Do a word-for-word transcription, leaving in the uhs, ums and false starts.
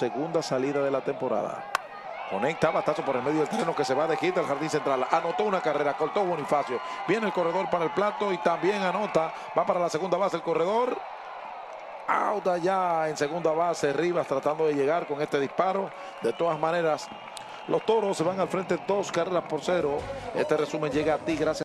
segunda salida de la temporada. Conecta, batazo por el medio del terreno que se va de quita el jardín central. Anotó una carrera, cortó Bonifacio. Viene el corredor para el plato y también anota. Va para la segunda base el corredor. Out allá en segunda base. Rivas tratando de llegar con este disparo. De todas maneras, los Toros se van al frente dos carreras por cero. Este resumen llega a ti gracias.